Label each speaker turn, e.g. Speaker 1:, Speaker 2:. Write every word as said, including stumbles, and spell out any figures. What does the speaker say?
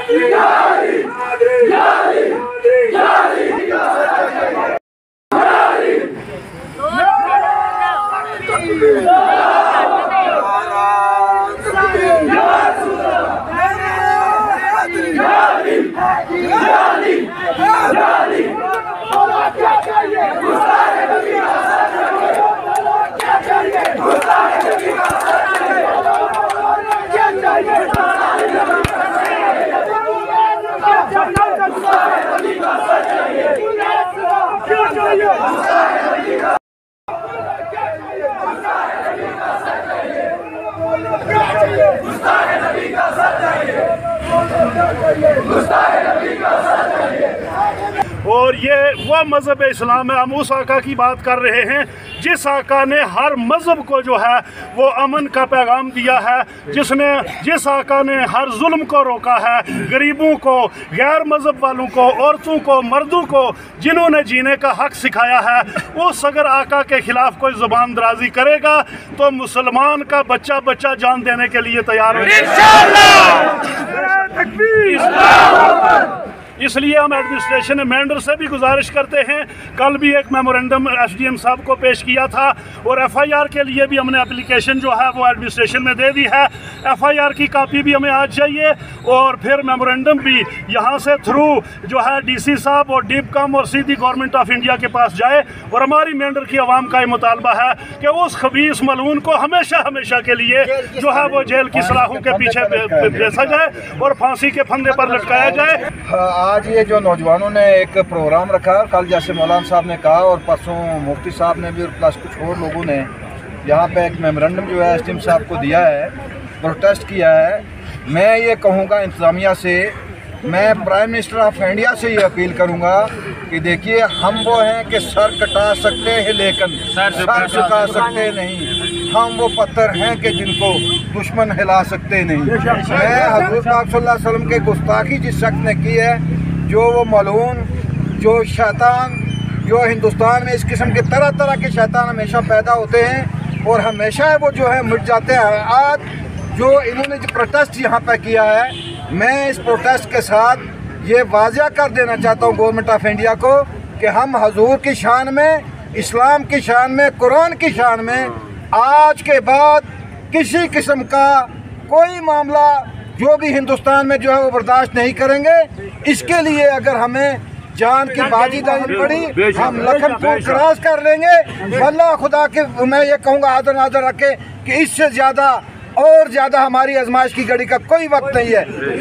Speaker 1: और ये वह मज़हब इस्लाम है। हम उस आका की बात कर रहे हैं जिस आका ने हर मज़हब को जो है वो अमन का पैगाम दिया है, जिसने जिस आका ने हर जुल्म को रोका है, गरीबों को, गैर मज़हब वालों को, औरतों को, मर्दों को, जिन्होंने जीने का हक सिखाया है, उस अगर आका के ख़िलाफ़ कोई ज़ुबान दराजी करेगा तो मुसलमान का बच्चा बच्चा जान देने के लिए तैयार हो। इसलिए हम एडमिनिस्ट्रेशन मेंबर से भी गुजारिश करते हैं, कल भी एक मेमोरेंडम एसडीएम साहब को पेश किया था और एफआईआर के लिए भी हमने एप्लीकेशन जो है वो एडमिनिस्ट्रेशन में दे दी है। एफआईआर की कॉपी भी हमें आज चाहिए और फिर मेमोरेंडम भी यहाँ से थ्रू जो है डीसी साहब और डिपकम और सीधी गवर्नमेंट ऑफ इंडिया के पास जाए। और हमारी मेंढर की आवाम का ये मुतालबा है कि उस खबीस मलून को हमेशा हमेशा के लिए जो है वो जेल की सलाखों के पीछे भेजा जाए और फांसी के फंदे पर लटकाया जाए।
Speaker 2: आज ये जो नौजवानों ने एक प्रोग्राम रखा और कल जैसे मौलाना साहब ने कहा और परसों मुफ्ती साहब ने भी और प्लस कुछ और लोगों ने यहाँ पे एक मेमोरेंडम जो है एसडीएम साहब को दिया है, प्रोटेस्ट किया है। मैं ये कहूँगा इंतज़ामिया से, मैं प्राइम मिनिस्टर ऑफ इंडिया से ये अपील करूँगा कि देखिए हम वो हैं कि सर कटा सकते हैं लेकिन सर झुका सकते नहीं। हम वो पत्थर हैं कि जिनको दुश्मन हिला सकते नहीं। मैं हज़रत पाक सल्लल्लाहु अलैहि वसल्लम के गुस्ताखी जिस शख्स ने की है, जो वो मलून, जो शैतान, जो हिंदुस्तान में इस किस्म के तरह तरह के शैतान हमेशा पैदा होते हैं और हमेशा वो जो है मिट जाते हैं। आज जो इन्होंने जो प्रोटेस्ट यहाँ पर किया है, मैं इस प्रोटेस्ट के साथ ये वाज़िया कर देना चाहता हूँ गवर्नमेंट ऑफ इंडिया को कि हम हजूर की शान में, इस्लाम की शान में, कुरान की शान में आज के बाद किसी किस्म का कोई मामला जो भी हिंदुस्तान में जो है वो बर्दाश्त नहीं करेंगे। इसके लिए अगर हमें जान की बाजी देनी पड़ी, हम लखनपुर क्रॉस कर लेंगे। अल्लाह खुदा के मैं ये कहूँगा आदर नादर रखे कि इससे ज़्यादा और ज़्यादा हमारी आजमाइश की घड़ी का कोई वक्त नहीं है।